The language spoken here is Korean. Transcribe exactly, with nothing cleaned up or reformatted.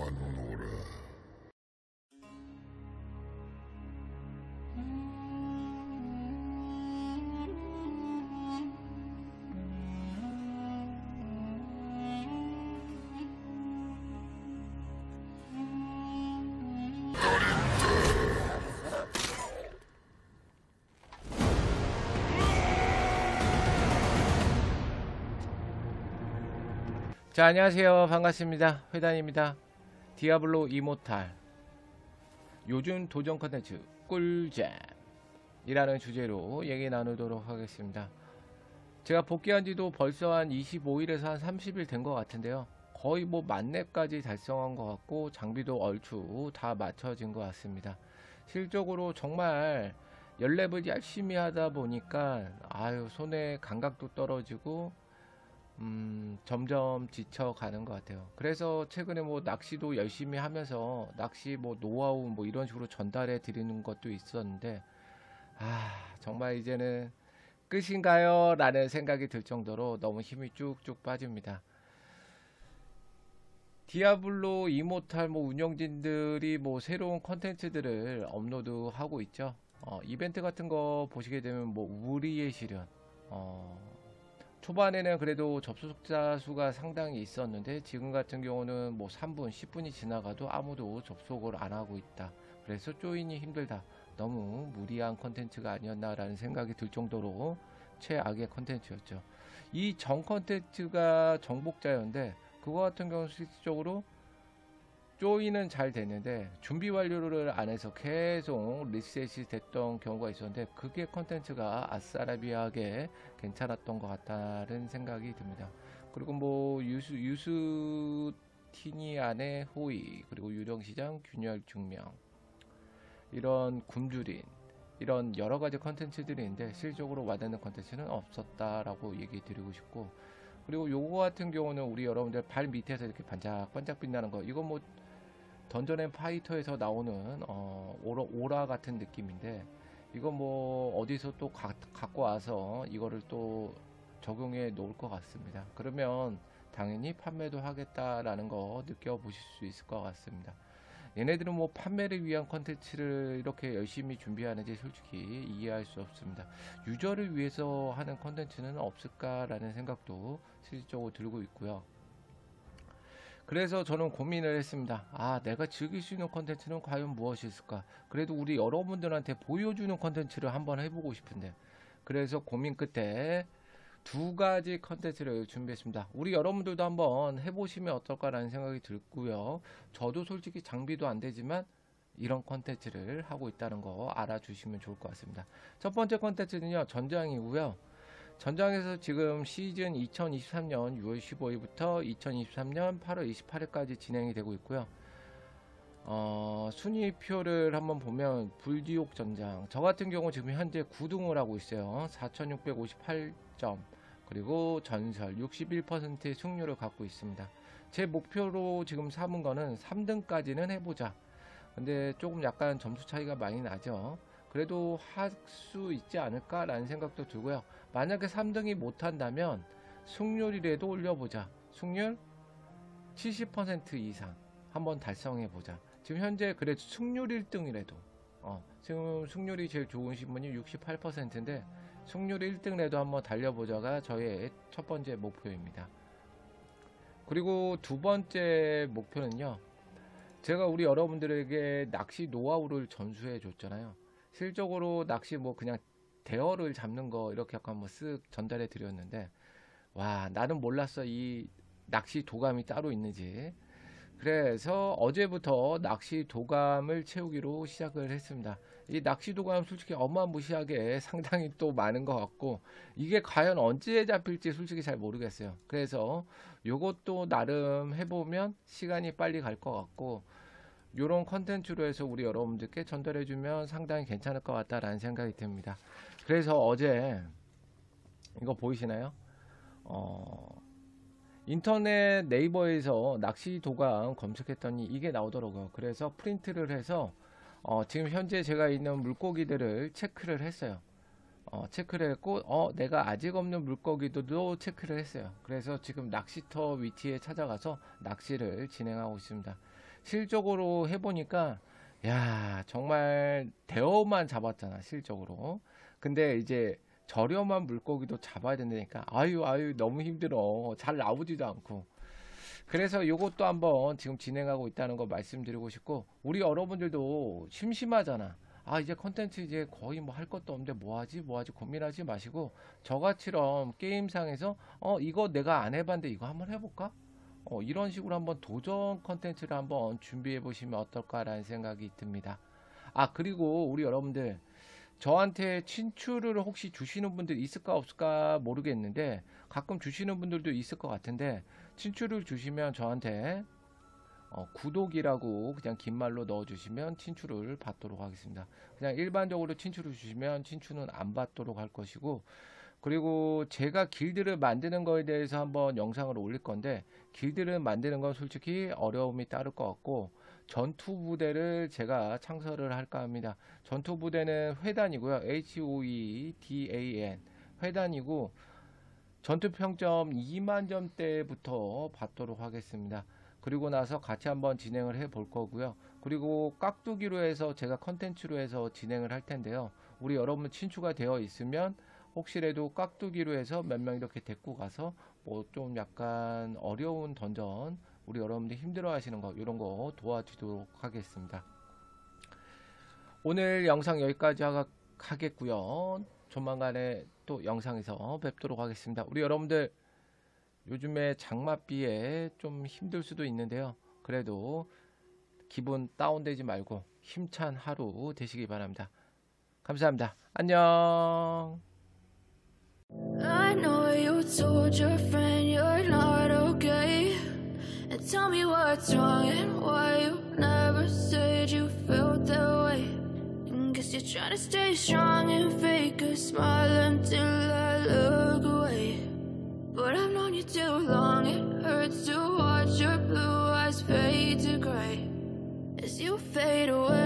마누노라. 자, 안녕하세요. 반갑습니다. 회단입니다. 디아블로 이모탈 요즘 도전 컨텐츠 꿀잼 이라는 주제로 얘기 나누도록 하겠습니다. 제가 복귀한 지도 벌써 한 이십오 일에서 한 삼십 일 된 것 같은데요. 거의 뭐 만렙까지 달성한 것 같고 장비도 얼추 다 맞춰진 것 같습니다. 실적으로 정말 연랩을 열심히 하다 보니까 아유 손에 감각도 떨어지고 음, 점점 지쳐가는 것 같아요. 그래서 최근에 뭐 낚시도 열심히 하면서 낚시 뭐 노하우 뭐 이런 식으로 전달해 드리는 것도 있었는데 아 정말 이제는 끝인가요? 라는 생각이 들 정도로 너무 힘이 쭉쭉 빠집니다. 디아블로 이모탈 뭐 운영진들이 뭐 새로운 컨텐츠들을 업로드하고 있죠. 어, 이벤트 같은 거 보시게 되면 뭐 우리의 시련 어, 초반에는 그래도 접속자 수가 상당히 있었는데 지금 같은 경우는 뭐 삼 분, 십 분이 지나가도 아무도 접속을 안 하고 있다. 그래서 조인이 힘들다. 너무 무리한 컨텐츠가 아니었나 라는 생각이 들 정도로 최악의 컨텐츠였죠. 이 전 컨텐츠가 정복자였는데 그거 같은 경우는 실질적으로 조인은 잘 됐는데 준비 완료를 안 해서 계속 리셋이 됐던 경우가 있었는데 그게 컨텐츠가 아싸라비하게 괜찮았던 것 같다는 생각이 듭니다. 그리고 뭐 유수, 유스티니안의 호의, 그리고 유령시장 균열 증명, 이런 굶주린 이런 여러가지 컨텐츠들이 있는데 실적으로 와닿는 컨텐츠는 없었다라고 얘기 드리고 싶고, 그리고 요거 같은 경우는 우리 여러분들 발 밑에서 이렇게 반짝반짝 빛나는 거, 이건 뭐 던전 앤 파이터에서 나오는 어, 오라, 오라 같은 느낌인데 이거 뭐 어디서 또 가, 갖고 와서 이거를 또 적용해 놓을 것 같습니다. 그러면 당연히 판매도 하겠다라는 거 느껴보실 수 있을 것 같습니다. 얘네들은 뭐 판매를 위한 컨텐츠를 이렇게 열심히 준비하는지 솔직히 이해할 수 없습니다. 유저를 위해서 하는 컨텐츠는 없을까라는 생각도 실질적으로 들고 있고요. 그래서 저는 고민을 했습니다. 아, 내가 즐길 수 있는 컨텐츠는 과연 무엇이 있을까? 그래도 우리 여러분들한테 보여주는 컨텐츠를 한번 해보고 싶은데, 그래서 고민 끝에 두 가지 컨텐츠를 준비했습니다. 우리 여러분들도 한번 해보시면 어떨까라는 생각이 들고요. 저도 솔직히 장비도 안 되지만 이런 컨텐츠를 하고 있다는 거 알아주시면 좋을 것 같습니다. 첫 번째 컨텐츠는요, 전장이고요. 전장에서 지금 시즌 이천이십삼 년 유월 십오 일부터 이천이십삼 년 팔월 이십팔 일까지 진행이 되고 있고요. 어, 순위표를 한번 보면 불지옥 전장, 저 같은 경우 지금 현재 구 등을 하고 있어요. 사천육백오십팔 점, 그리고 전설 육십일 퍼센트의 승률을 갖고 있습니다. 제 목표로 지금 삼은 거는 삼 등까지는 해보자. 근데 조금 약간 점수 차이가 많이 나죠. 그래도 할 수 있지 않을까 라는 생각도 들고요. 만약에 삼 등이 못한다면 승률이라도 올려보자. 승률 칠십 퍼센트 이상 한번 달성해보자. 지금 현재 그래도 승률 일 등이라도 어, 지금 승률이 제일 좋으신 분이 육십팔 퍼센트인데 승률 일 등이라도 한번 달려보자가 저의 첫 번째 목표입니다. 그리고 두 번째 목표는요, 제가 우리 여러분들에게 낚시 노하우를 전수해 줬잖아요. 실적으로 낚시 뭐 그냥 대어를 잡는 거 이렇게 약간 뭐 쓱 전달해 드렸는데, 와, 나는 몰랐어 이 낚시 도감이 따로 있는지. 그래서 어제부터 낚시 도감을 채우기로 시작을 했습니다. 이 낚시 도감 솔직히 어마무시하게 상당히 또 많은 것 같고, 이게 과연 언제 잡힐지 솔직히 잘 모르겠어요. 그래서 요것도 나름 해보면 시간이 빨리 갈 것 같고, 요런 컨텐츠로 해서 우리 여러분들께 전달해주면 상당히 괜찮을 것 같다라는 생각이 듭니다. 그래서 어제 이거 보이시나요? 어, 인터넷 네이버에서 낚시 도감 검색했더니 이게 나오더라고요. 그래서 프린트를 해서 어, 지금 현재 제가 있는 물고기들을 체크를 했어요. 어, 체크를 했고, 어, 내가 아직 없는 물고기들도 체크를 했어요. 그래서 지금 낚시터 위치에 찾아가서 낚시를 진행하고 있습니다. 실적으로 해보니까 야 정말 대어만 잡았잖아 실적으로. 근데 이제 저렴한 물고기도 잡아야 된다니까 아유 아유 너무 힘들어. 잘 나오지도 않고. 그래서 요것도 한번 지금 진행하고 있다는 거 말씀드리고 싶고, 우리 여러분들도 심심하잖아. 아 이제 컨텐츠 이제 거의 뭐 할 것도 없는데 뭐하지 뭐하지 고민하지 마시고, 저같이럼 게임상에서 어 이거 내가 안 해봤는데 이거 한번 해볼까, 어 이런 식으로 한번 도전 컨텐츠를 한번 준비해 보시면 어떨까라는 생각이 듭니다. 아 그리고 우리 여러분들, 저한테 친추를 혹시 주시는 분들 있을까 없을까 모르겠는데 가끔 주시는 분들도 있을 것 같은데, 친추를 주시면 저한테 어, 구독이라고 그냥 긴 말로 넣어주시면 친추를 받도록 하겠습니다. 그냥 일반적으로 친추를 주시면 친추는 안 받도록 할 것이고, 그리고 제가 길드를 만드는 거에 대해서 한번 영상을 올릴 건데, 길드를 만드는 건 솔직히 어려움이 따를 것 같고, 전투 부대를 제가 창설을 할까 합니다. 전투 부대는 회단이고요. 에이치 오 이 디 에이 엔 회단이고, 전투 평점 이만 점대부터 받도록 하겠습니다. 그리고 나서 같이 한번 진행을 해 볼 거고요. 그리고 깍두기로 해서 제가 컨텐츠로 해서 진행을 할 텐데요. 우리 여러분 친추가 되어 있으면 혹시라도 깍두기로 해서 몇 명 이렇게 데리고 가서 뭐 좀 약간 어려운 던전, 우리 여러분들 힘들어 하시는 거 이런 거 도와주도록 하겠습니다. 오늘 영상 여기까지 하, 하겠고요. 조만간에 또 영상에서 뵙도록 하겠습니다. 우리 여러분들 요즘에 장맛비에 좀 힘들 수도 있는데요. 그래도 기분 다운되지 말고 힘찬 하루 되시기 바랍니다. 감사합니다. 안녕. I know you told your friend you're not okay, and tell me what's wrong and why you never said you felt that way. And guess you're trying to stay strong and fake a smile until I look away. But I've known you too long, it hurts to watch your blue eyes fade to gray as you fade away.